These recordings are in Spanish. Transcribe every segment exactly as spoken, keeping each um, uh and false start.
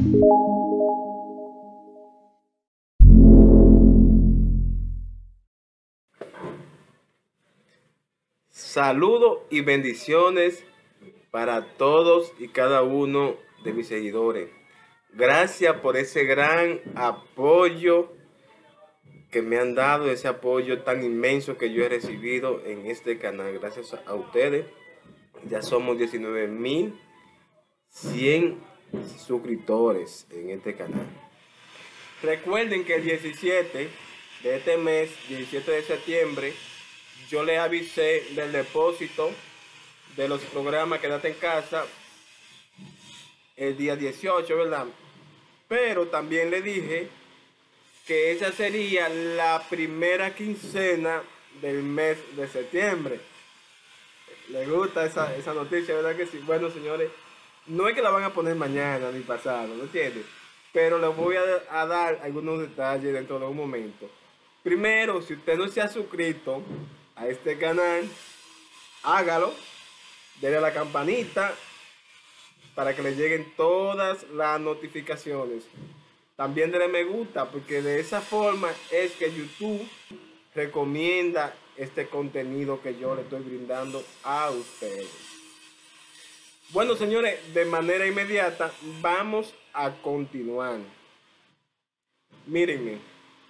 Saludos y bendiciones para todos y cada uno de mis seguidores. Gracias por ese gran apoyo que me han dado, ese apoyo tan inmenso que yo he recibido en este canal. Gracias a ustedes. Ya somos diecinueve mil cien suscriptores en este canal. Recuerden que el diecisiete de este mes, diecisiete de septiembre, yo les avisé del depósito de los programas Quédate en Casa el día dieciocho, ¿verdad? Pero también le dije que esa sería la primera quincena del mes de septiembre. ¿Le gusta esa, esa noticia, verdad que sí? Bueno, señores, no es que la van a poner mañana ni pasado, ¿no entiendes? Pero les voy a, a dar algunos detalles dentro de un momento. Primero, si usted no se ha suscrito a este canal, hágalo, denle a la campanita para que le lleguen todas las notificaciones. También denle me gusta, porque de esa forma es que YouTube recomienda este contenido que yo le estoy brindando a ustedes. Bueno, señores, de manera inmediata vamos a continuar. Mírenme,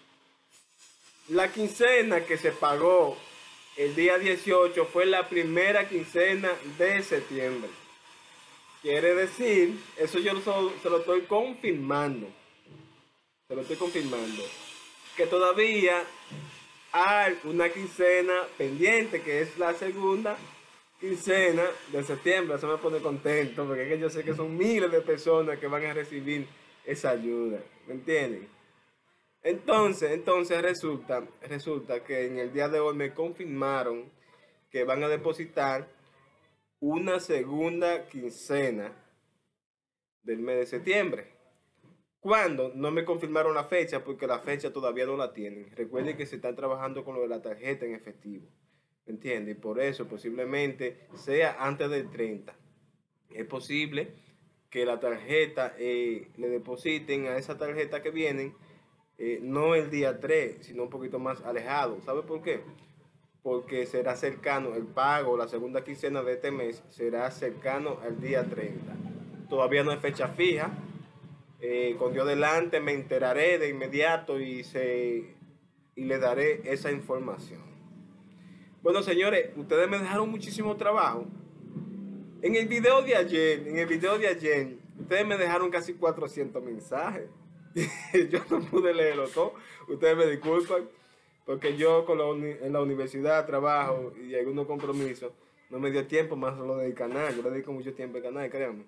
la quincena que se pagó el día dieciocho fue la primera quincena de septiembre. Quiere decir, eso yo se lo estoy confirmando. Se lo estoy confirmando. Que todavía hay una quincena pendiente, que es la segunda quincena de septiembre. Eso me pone contento, porque es que yo sé que son miles de personas que van a recibir esa ayuda. ¿Me entienden? Entonces, entonces resulta, resulta que en el día de hoy me confirmaron que van a depositar una segunda quincena del mes de septiembre. ¿Cuándo? No me confirmaron la fecha, porque la fecha todavía no la tienen. Recuerden que se están trabajando con lo de la tarjeta en efectivo. ¿Me entienden? Y por eso posiblemente sea antes del treinta. Es posible que la tarjeta eh, le depositen a esa tarjeta que vienen. Eh, no el día tres, sino un poquito más alejado. ¿Sabe por qué? Porque será cercano, el pago, la segunda quincena de este mes, será cercano al día treinta. Todavía no hay fecha fija. Eh, con Dios delante me enteraré de inmediato y, se, y le daré esa información. Bueno, señores, ustedes me dejaron muchísimo trabajo. En el video de ayer, en el video de ayer, ustedes me dejaron casi cuatrocientos mensajes. Yo no pude leerlo todo. Ustedes me disculpan, porque yo con la en la universidad trabajo y algunos compromisos, no me dio tiempo más lo del canal. Yo le dedico mucho tiempo al canal, créanme.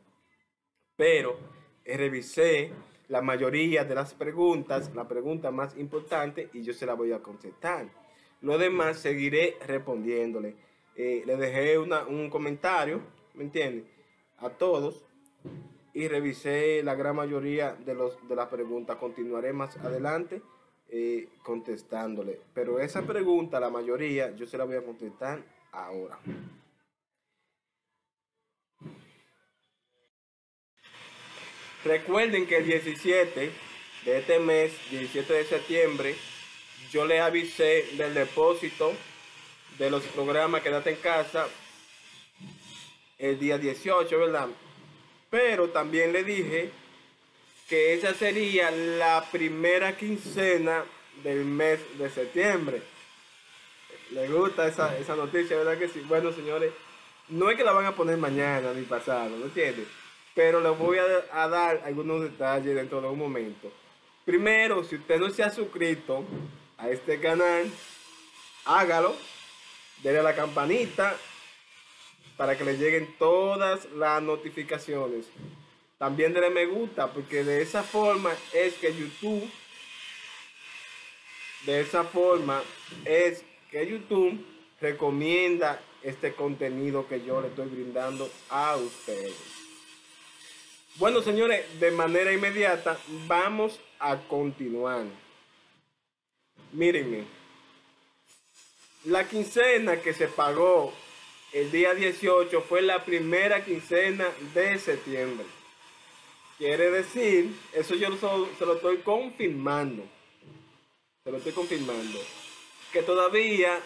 Pero eh, revisé la mayoría de las preguntas, la pregunta más importante, y yo se la voy a contestar. Lo demás seguiré respondiéndole. Eh, le dejé una, un comentario, ¿me entienden? A todos. Y revisé la gran mayoría de, los, de las preguntas. Continuaré más adelante eh, contestándole. Pero esa pregunta, la mayoría, yo se la voy a contestar ahora. Recuerden que el diecisiete de este mes, diecisiete de septiembre, yo les avisé del depósito de los programas Quédate en Casa el día dieciocho, ¿verdad? Pero también le dije que esa sería la primera quincena del mes de septiembre. ¿Le gusta esa, esa noticia, verdad que sí? Bueno, señores, no es que la van a poner mañana ni pasado, ¿no entiendes? Pero les voy a, a dar algunos detalles dentro de un momento. Primero, si usted no se ha suscrito a este canal, hágalo, denle a la campanita para que le lleguen todas las notificaciones. También denle me gusta, porque de esa forma es que YouTube, de esa forma es que YouTube recomienda este contenido que yo le estoy brindando a ustedes. Bueno, señores, de manera inmediata vamos a continuar. Mírenme, la quincena que se pagó el día dieciocho fue la primera quincena de septiembre. Quiere decir, eso yo so- se lo estoy confirmando, se lo estoy confirmando, que todavía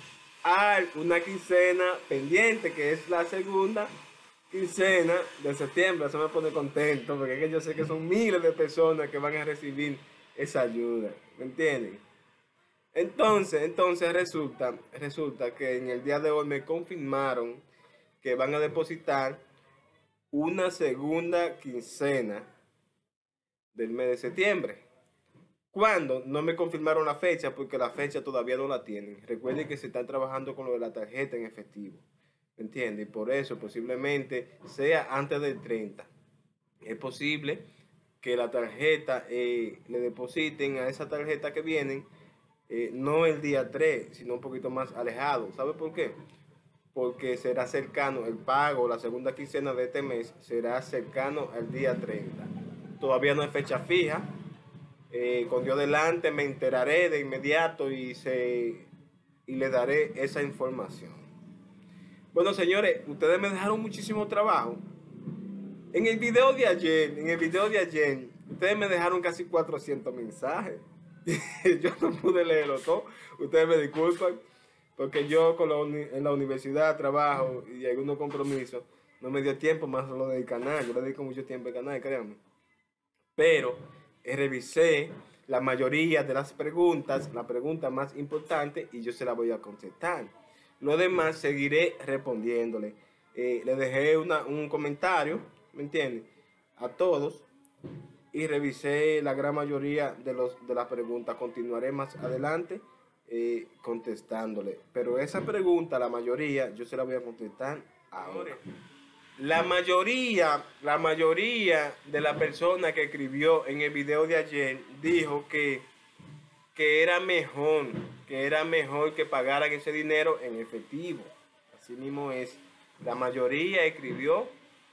hay una quincena pendiente, que es la segunda quincena de septiembre. Eso me pone contento, porque es que yo sé que son miles de personas que van a recibir esa ayuda, ¿me entienden? Entonces, entonces resulta, resulta que en el día de hoy me confirmaron que van a depositar una segunda quincena del mes de septiembre. ¿Cuándo? No me confirmaron la fecha porque la fecha todavía no la tienen. Recuerden que se están trabajando con lo de la tarjeta en efectivo. ¿Me entienden? Y por eso posiblemente sea antes del treinta. Es posible que la tarjeta eh, le depositen a esa tarjeta que vienen, eh, no el día tres, sino un poquito más alejado. ¿Sabe por qué? Porque será cercano, el pago, la segunda quincena de este mes será cercano al día treinta. Todavía no hay fecha fija. Eh, con Dios delante me enteraré de inmediato y, se, y le daré esa información. Bueno, señores, ustedes me dejaron muchísimo trabajo. En el video de ayer, en el video de ayer, ustedes me dejaron casi cuatrocientos mensajes. Yo no pude leerlo todo. Ustedes me disculpan, porque yo con la en la universidad trabajo y algunos compromisos, no me dio tiempo más lo del canal. Yo le dedico mucho tiempo al canal, créanme. Pero eh, revisé la mayoría de las preguntas, la pregunta más importante, y yo se la voy a contestar. Lo demás seguiré respondiéndole. Eh, le dejé una, un comentario, ¿me entienden? A todos, y revisé la gran mayoría de, los, de las preguntas. Continuaré más adelante eh, contestándole. Pero esa pregunta, la mayoría, yo se la voy a contestar ahora. La mayoría, la mayoría de la persona que escribió en el video de ayer dijo que, que era mejor, que era mejor que pagaran ese dinero en efectivo. Así mismo es. La mayoría escribió,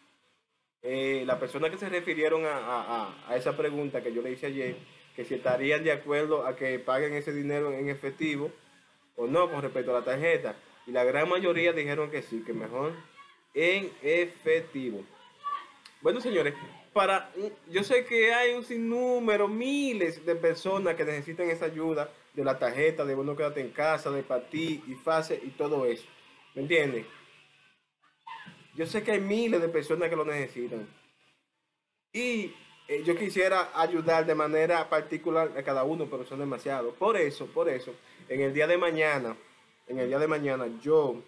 eh, las personas que se refirieron a, a, a esa pregunta que yo le hice ayer, que si estarían de acuerdo a que paguen ese dinero en efectivo o no con respecto a la tarjeta. Y la gran mayoría dijeron que sí, que mejor en efectivo. Bueno, señores, para yo sé que hay un sinnúmero, miles de personas que necesitan esa ayuda de la tarjeta, de Bono Quédate en Casa, de Patí y Fase y todo eso. ¿Me entienden? Yo sé que hay miles de personas que lo necesitan. Y eh, yo quisiera ayudar de manera particular a cada uno, pero son demasiados. Por eso, por eso, en el día de mañana, en el día de mañana, yo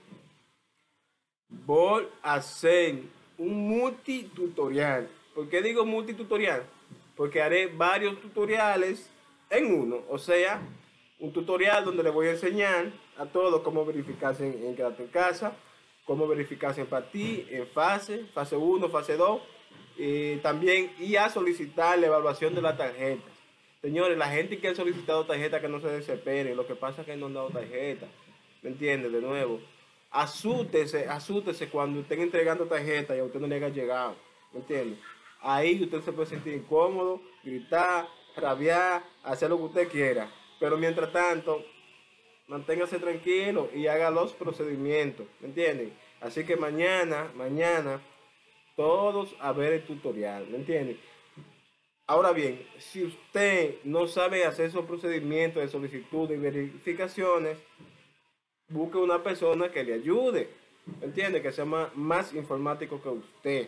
voy a hacer un multitutorial. ¿Por qué digo multitutorial? Porque haré varios tutoriales en uno. O sea, un tutorial donde les voy a enseñar a todos cómo verificarse en, en Quédate en Casa, cómo verificarse en Patí, en fase, fase uno, fase dos, y también y a solicitar la evaluación de la tarjeta. Señores, la gente que ha solicitado tarjeta, que no se desespere. Lo que pasa es que no han dado tarjeta. ¿Me entiendes? De nuevo, asústese, asústese cuando estén entregando tarjeta y a usted no le haya llegado. ¿Me entiende? Ahí usted se puede sentir incómodo, gritar, rabiar, hacer lo que usted quiera. Pero mientras tanto, manténgase tranquilo y haga los procedimientos. ¿Me entienden? Así que mañana, mañana, todos a ver el tutorial. ¿Me entienden? Ahora bien, si usted no sabe hacer esos procedimientos de solicitud y verificaciones, busque una persona que le ayude, ¿entiende? Que sea más, más informático que usted,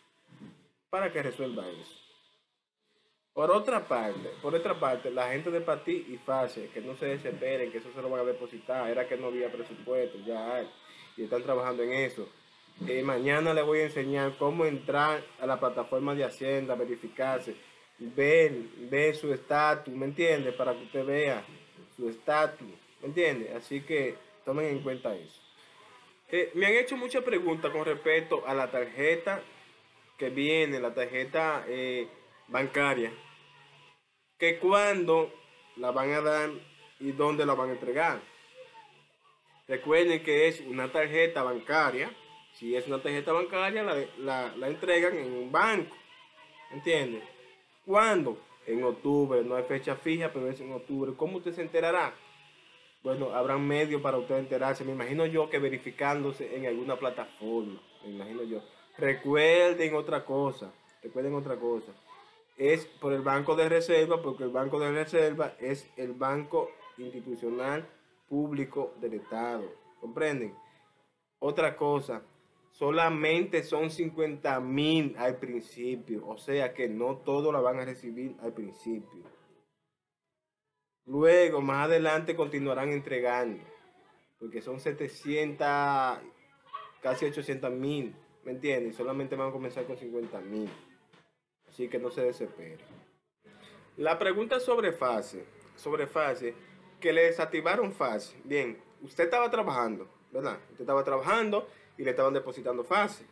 para que resuelva eso. Por otra parte, por otra parte, la gente de Patí y Fase, que no se desesperen, que eso se lo van a depositar, era que no había presupuesto, ya hay, y están trabajando en eso. Eh, mañana les voy a enseñar cómo entrar a la plataforma de Hacienda, verificarse, ver, ver su estatus, ¿me entiende? Para que usted vea su estatus, ¿me entiende? Así que tomen en cuenta eso. Eh, me han hecho muchas preguntas con respecto a la tarjeta que viene, la tarjeta eh, bancaria, que cuándo la van a dar y dónde la van a entregar. Recuerden que es una tarjeta bancaria. Si es una tarjeta bancaria, la, la, la entregan en un banco, ¿entiende? ¿Cuándo? En octubre, no hay fecha fija, pero es en octubre. ¿Cómo usted se enterará? Bueno, habrá medios para usted enterarse. Me imagino yo que verificándose en alguna plataforma. Me imagino yo. Recuerden otra cosa. Recuerden otra cosa. Es por el Banco de Reserva, porque el Banco de Reserva es el banco institucional público del Estado. ¿Comprenden? Otra cosa, solamente son cincuenta mil al principio, o sea que no todos la van a recibir al principio. Luego, más adelante, continuarán entregando, porque son setecientos, casi ochocientos mil, ¿me entiendes? Solamente van a comenzar con cincuenta mil, así que no se desespere. La pregunta sobre fase, sobre fase, que le desactivaron fase. Bien, usted estaba trabajando, ¿verdad? Usted estaba trabajando y le estaban depositando fase.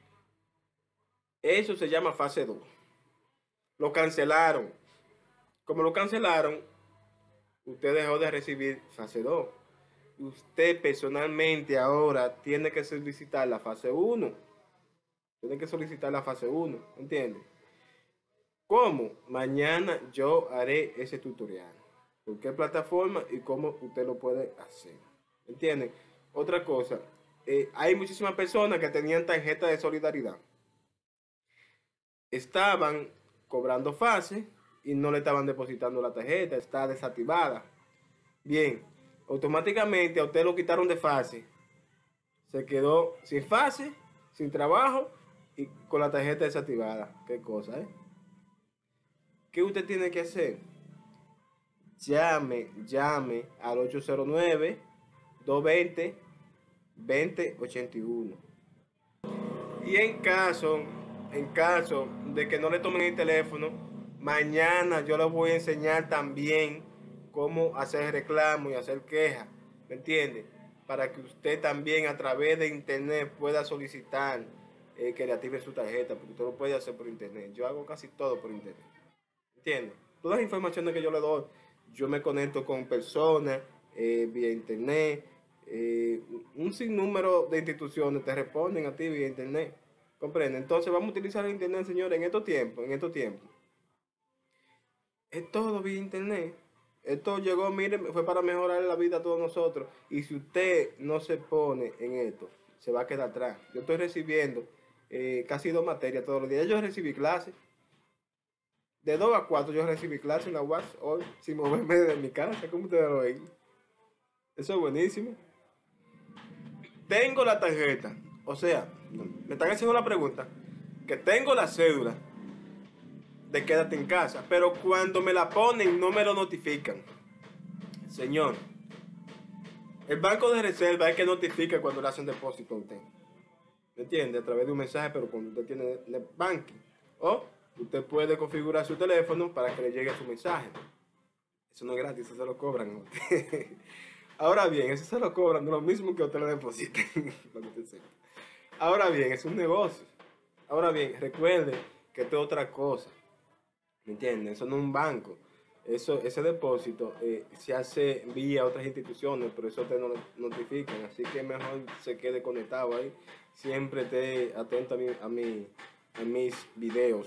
Eso se llama fase dos. Lo cancelaron. Como lo cancelaron, usted dejó de recibir fase dos. Usted personalmente ahora tiene que solicitar la fase uno. Tiene que solicitar la fase uno, ¿entiende? ¿Cómo? Mañana yo haré ese tutorial. ¿Por qué plataforma y cómo usted lo puede hacer? ¿Entienden? Otra cosa, eh, hay muchísimas personas que tenían tarjeta de solidaridad. Estaban cobrando fase y no le estaban depositando la tarjeta, está desactivada. Bien, automáticamente a usted lo quitaron de fase. Se quedó sin fase, sin trabajo y con la tarjeta desactivada. Qué cosa, ¿eh? ¿Qué usted tiene que hacer? Llame, llame al ocho cero nueve, dos dos cero, dos cero ocho uno. Y en caso, en caso de que no le tomen el teléfono, mañana yo les voy a enseñar también cómo hacer reclamo y hacer queja, ¿me entiende? Para que usted también a través de internet pueda solicitar eh, que le active su tarjeta, porque usted lo puede hacer por internet. Yo hago casi todo por internet, ¿entiende? Todas las informaciones que yo le doy, yo me conecto con personas eh, vía internet, eh, un sinnúmero de instituciones te responden a ti vía internet, ¿comprende? Entonces vamos a utilizar el internet, señores, en estos tiempos, en estos tiempos. Es todo vía internet. Esto llegó, mire, fue para mejorar la vida a todos nosotros. Y si usted no se pone en esto, se va a quedar atrás. Yo estoy recibiendo eh, casi dos materias todos los días. Yo recibí clases. De dos a cuatro yo recibí clases en la U A S hoy, sin moverme de mi casa, como ustedes lo ven. Eso es buenísimo. Tengo la tarjeta. O sea, me están haciendo la pregunta. Que tengo la cédula de quédate en casa, pero cuando me la ponen no me lo notifican. Señor, el banco de reserva es que notifica cuando le hacen depósito a usted. ¿Me entiende? A través de un mensaje, pero cuando usted tiene net banking. O usted puede configurar su teléfono para que le llegue su mensaje. Eso no es gratis, eso se lo cobran. Ahora bien, eso se lo cobran, no es lo mismo que usted le deposite. Ahora bien, es un negocio. Ahora bien, recuerde que esto es otra cosa. ¿Me entienden? Eso no es un banco. Eso, ese depósito eh, se hace vía otras instituciones, pero eso te no notifican. Así que mejor se quede conectado ahí. Siempre esté atento a, mi, a, mi, a mis videos.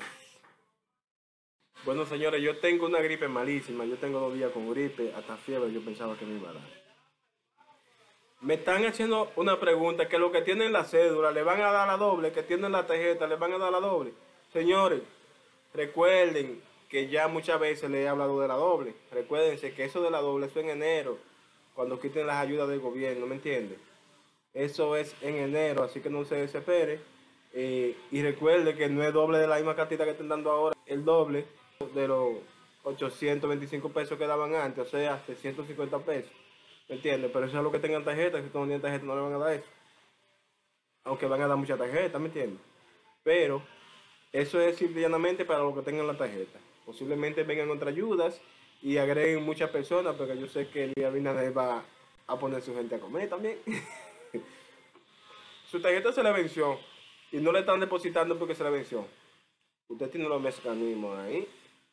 Bueno, señores, yo tengo una gripe malísima. Yo tengo dos días con gripe, hasta fiebre. Yo pensaba que me iba a dar. Me están haciendo una pregunta, que los que tienen la cédula le van a dar la doble, que tienen la tarjeta le van a dar la doble. Señores, recuerden que ya muchas veces les he hablado de la doble. Recuérdense que eso de la doble, eso en enero, cuando quiten las ayudas del gobierno, ¿me entienden? Eso es en enero, así que no se desespere. Eh, y recuerde que no es doble de la misma cantidad que están dando ahora, el doble de los ochocientos veinticinco pesos que daban antes, o sea, trescientos cincuenta pesos. ¿Me entiendes? Pero eso es lo que tengan tarjeta, si no tienen tarjeta no le van a dar eso. Aunque van a dar mucha tarjeta, ¿me entiendes? Pero eso es simplemente para los que tengan la tarjeta. Posiblemente vengan otras ayudas y agreguen muchas personas, porque yo sé que Luis Abinader va a poner su gente a comer también. Su tarjeta se le venció y no le están depositando porque se le venció. Usted tiene los mecanismos ahí.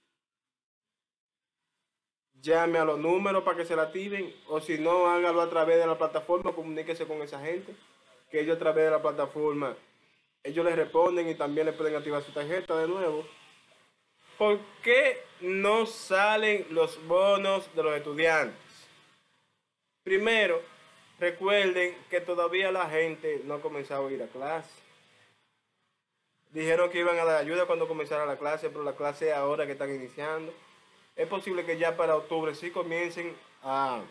Llame a los números para que se la activen, o si no, hágalo a través de la plataforma, comuníquese con esa gente, que ellos a través de la plataforma, ellos les responden y también le pueden activar su tarjeta de nuevo. ¿Por qué no salen los bonos de los estudiantes? Primero, recuerden que todavía la gente no ha comenzado a ir a clase. Dijeron que iban a dar ayuda cuando comenzara la clase, pero la clase ahora que están iniciando. Es posible que ya para octubre sí comiencen a,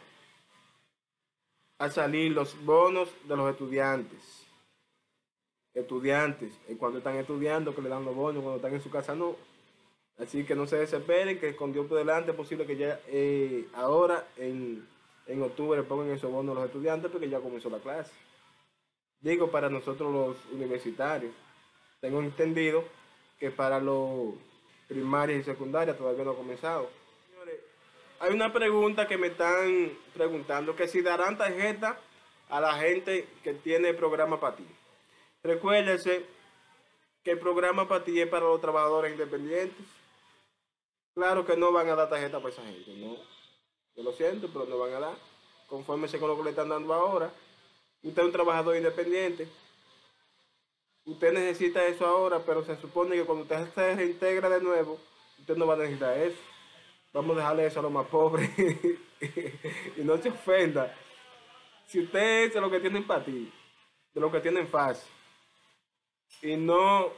a salir los bonos de los estudiantes. Estudiantes, eh, cuando están estudiando que le dan los bonos, cuando están en su casa no. Así que no se desesperen, que con Dios por delante es posible que ya eh, ahora en, en octubre pongan esos bonos los estudiantes porque ya comenzó la clase. Digo para nosotros los universitarios. Tengo entendido que para los primarios y secundarias todavía no ha comenzado. Señores, hay una pregunta que me están preguntando, que si darán tarjeta a la gente que tiene programa para ti. Recuérdense que el programa para ti es para los trabajadores independientes. Claro que no van a dar tarjeta para esa gente, no. Yo lo siento, pero no van a dar. Confórmese con lo que le están dando ahora. Usted es un trabajador independiente. Usted necesita eso ahora, pero se supone que cuando usted se reintegra de nuevo, usted no va a necesitar eso. Vamos a dejarle eso a los más pobres. Y no se ofenda. Si usted es de lo que tiene empatía, de lo que tienen fácil, y no,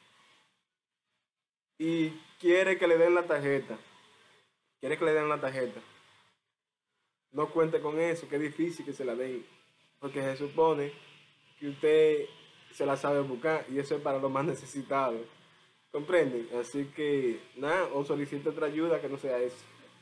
y quiere que le den la tarjeta, quiere que le den la tarjeta, no cuente con eso, que es difícil que se la den, porque se supone que usted se la sabe buscar y eso es para los más necesitados. ¿Comprenden? Así que, nada, o solicite otra ayuda que no sea eso.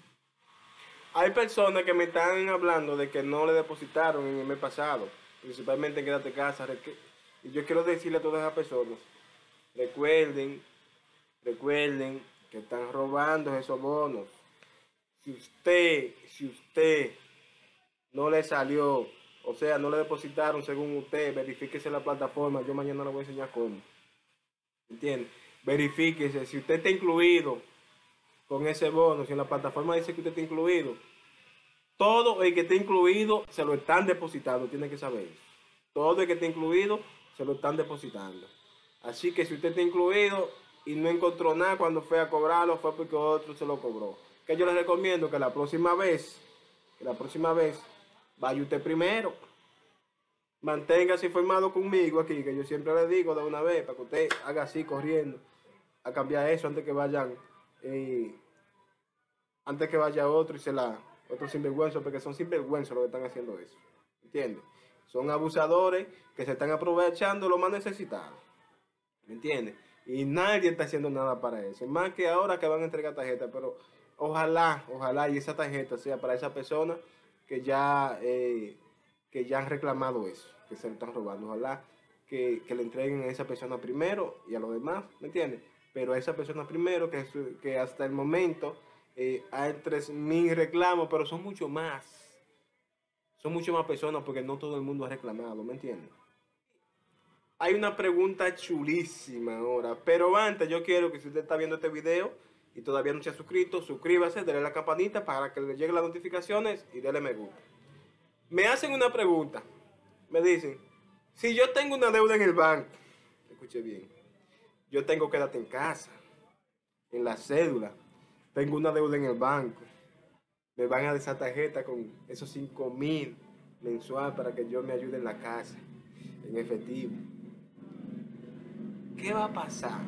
Hay personas que me están hablando de que no le depositaron en el mes pasado, principalmente en Quédate Casa. Y yo quiero decirle a todas esas personas, recuerden, recuerden que están robando esos bonos. Si usted, si usted no le salió, o sea, no le depositaron según usted, verifíquese la plataforma. Yo mañana le voy a enseñar cómo. ¿Entiende? Verifíquese. Si usted está incluido con ese bono, si en la plataforma dice que usted está incluido, todo el que esté incluido se lo están depositando. Tiene que saber eso. Todo el que esté incluido se lo están depositando. Así que si usted está incluido y no encontró nada cuando fue a cobrarlo, fue porque otro se lo cobró. Que yo les recomiendo que la próxima vez, que la próxima vez, vaya usted primero. Manténgase informado conmigo aquí, que yo siempre le digo de una vez, para que usted haga así corriendo, a cambiar eso antes que vayan, eh, antes que vaya otro y se la, otro sinvergüenza, porque son sinvergüenzas los que están haciendo eso. ¿Entiendes? Son abusadores que se están aprovechando lo más necesitado. ¿Me entiendes? Y nadie está haciendo nada para eso. Más que ahora que van a entregar tarjeta, pero ojalá, ojalá y esa tarjeta sea para esa persona que ya, eh, que ya han reclamado eso, que se lo están robando. Ojalá que, que le entreguen a esa persona primero y a los demás, ¿me entiendes? Pero a esa persona primero, que, que hasta el momento eh, hay tres mil reclamos, pero son mucho más. Son mucho más personas porque no todo el mundo ha reclamado, ¿me entiendes? Hay una pregunta chulísima ahora, pero antes yo quiero que si usted está viendo este video y todavía no se ha suscrito, suscríbase, dale a la campanita para que le lleguen las notificaciones y dale me gusta. Me hacen una pregunta, me dicen, si yo tengo una deuda en el banco, escuche bien, yo tengo que quedarte en casa, en la cédula, tengo una deuda en el banco, me van a dar esa tarjeta con esos cinco mil mensual para que yo me ayude en la casa, en efectivo. ¿Qué va a pasar?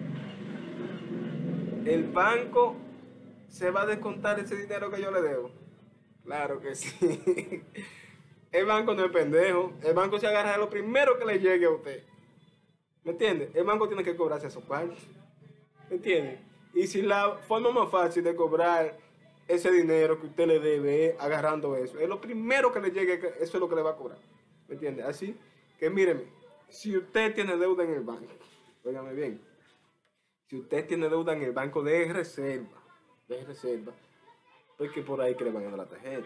¿El banco se va a descontar ese dinero que yo le debo? Claro que sí. El banco no es pendejo. El banco se agarra de lo primero que le llegue a usted. ¿Me entiende? El banco tiene que cobrarse esos partes. ¿Me entiende? Y si la forma más fácil de cobrar ese dinero que usted le debe es agarrando eso, es lo primero que le llegue, eso es lo que le va a cobrar. ¿Me entiende? Así que míreme, si usted tiene deuda en el banco, óigame bien, si usted tiene deuda en el banco de reserva, de reserva, porque por ahí que le van a dar la tarjeta.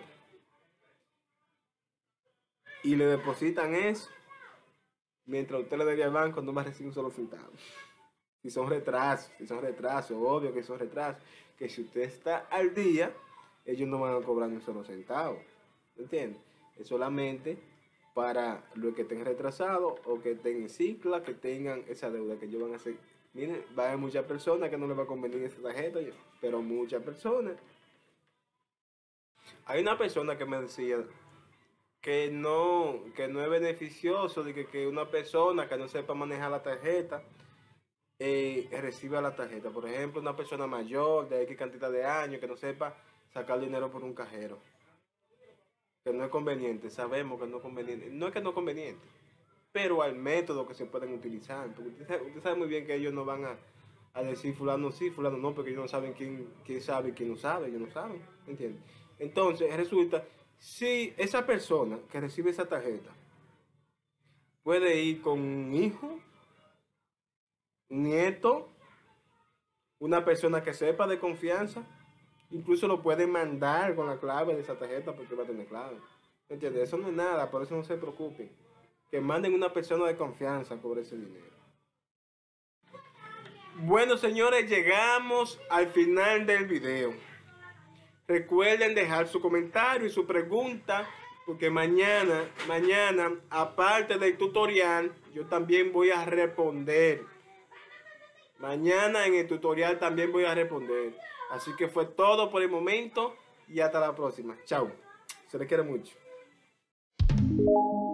Y le depositan eso, mientras usted le debe al banco no va a recibir un solo centavo. Si son retrasos, si son retrasos, obvio que son retrasos, que si usted está al día, ellos no van a cobrar ni un solo centavo. ¿Me entiende? Es solamente para los que estén retrasados o que estén en cicla, que tengan esa deuda que ellos van a hacer. Miren, va a haber muchas personas que no les va a convenir esa tarjeta, pero muchas personas. Hay una persona que me decía que no, que no es beneficioso de que, que una persona que no sepa manejar la tarjeta eh, reciba la tarjeta. Por ejemplo, una persona mayor de X cantidad de años que no sepa sacar dinero por un cajero. Que no es conveniente, sabemos que no es conveniente. No es que no es conveniente, pero hay métodos que se pueden utilizar. Porque usted sabe, usted sabe muy bien que ellos no van a, a decir fulano sí, fulano no, porque ellos no saben quién, quién sabe y quién no sabe, ellos no saben, ¿entiendes? Entonces resulta, si esa persona que recibe esa tarjeta puede ir con un hijo, un nieto, una persona que sepa de confianza, incluso lo puede mandar con la clave de esa tarjeta porque va a tener clave. ¿Entiendes? Eso no es nada, por eso no se preocupen. Que manden una persona de confianza por ese dinero. Bueno, señores, llegamos al final del video. Recuerden dejar su comentario y su pregunta, porque mañana, mañana, aparte del tutorial, yo también voy a responder. Mañana en el tutorial también voy a responder. Así que fue todo por el momento y hasta la próxima. Chao. Se les quiere mucho.